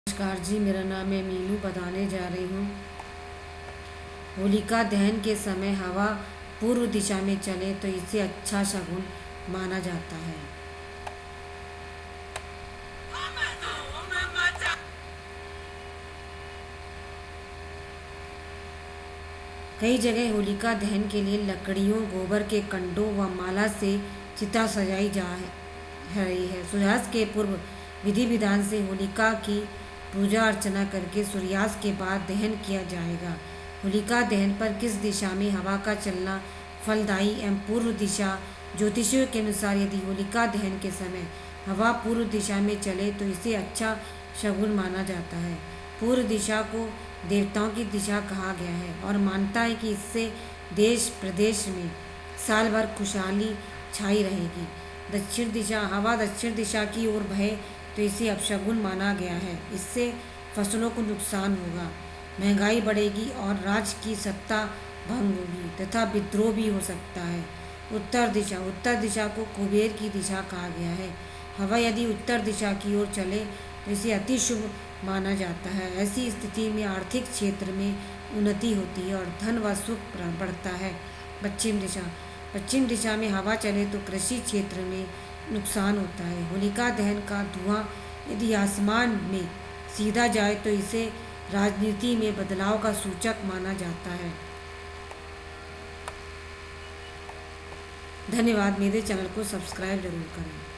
नमस्कार जी, मेरा नाम है मीनू। बताने जा रही हूँ होलिका दहन के समय हवा पूर्व दिशा में चले तो इसे अच्छा शगुन माना जाता है। कई जगह होलिका दहन के लिए लकड़ियों, गोबर के कंडों व माला से चिता सजाई जा रही है। सूर्यास्त के पूर्व विधि विधान से होलिका की पूजा अर्चना करके सूर्यास्त के बाद दहन किया जाएगा। होलिका दहन पर किस दिशा में हवा का चलना फलदायी एवं पूर्व दिशा। ज्योतिषियों के अनुसार यदि होलिका दहन के समय हवा पूर्व दिशा में चले तो इसे अच्छा शगुन माना जाता है। पूर्व दिशा को देवताओं की दिशा कहा गया है और मानता है कि इससे देश प्रदेश में साल भर खुशहाली छाई रहेगी। दक्षिण दिशा हवा दक्षिण दिशा की ओर बहे तो इसे अपशगुन माना गया है। इससे फसलों को नुकसान होगा, महंगाई बढ़ेगी और राज्य की सत्ता भंग होगी तथा विद्रोह भी हो सकता है। उत्तर दिशा को कुबेर की दिशा कहा गया है। हवा यदि उत्तर दिशा की ओर चले तो इसे अति शुभ माना जाता है। ऐसी स्थिति में आर्थिक क्षेत्र में उन्नति होती है और धन व सुख बढ़ता है। पश्चिम दिशा में हवा चले तो कृषि क्षेत्र में नुकसान होता है। होलिका दहन का धुआं यदि आसमान में सीधा जाए तो इसे राजनीति में बदलाव का सूचक माना जाता है। धन्यवाद। मेरे चैनल को सब्सक्राइब जरूर करें।